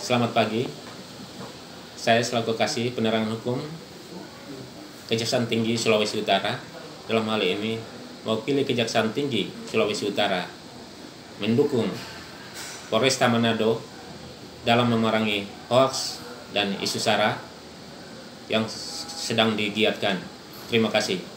Selamat pagi. Saya selaku Kasih Penerangan Hukum Kejaksaan Tinggi Sulawesi Utara, dalam hal ini mewakili Kejaksaan Tinggi Sulawesi Utara, mendukung Polresta Manado dalam memerangi hoaks dan isu sara yang sedang digiatkan. Terima kasih.